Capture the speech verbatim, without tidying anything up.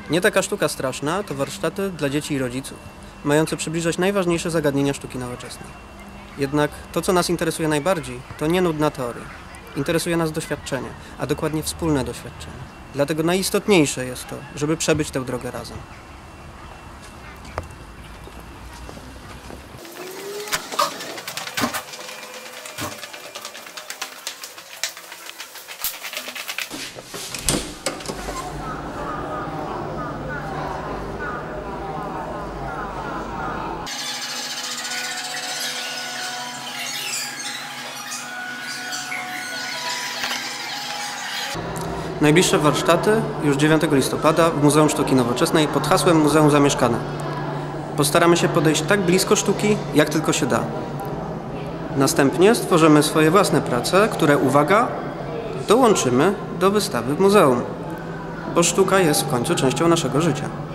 Nie taka sztuka straszna to warsztaty dla dzieci i rodziców, mające przybliżać najważniejsze zagadnienia sztuki nowoczesnej. Jednak to, co nas interesuje najbardziej, to nie nudna teoria. Interesuje nas doświadczenie, a dokładnie wspólne doświadczenie. Dlatego najistotniejsze jest to, żeby przebyć tę drogę razem. Najbliższe warsztaty już dziewiątego listopada w Muzeum Sztuki Nowoczesnej pod hasłem Muzeum Zamieszkane. Postaramy się podejść tak blisko sztuki, jak tylko się da. Następnie stworzymy swoje własne prace, które, uwaga, dołączymy do wystawy w muzeum, bo sztuka jest w końcu częścią naszego życia.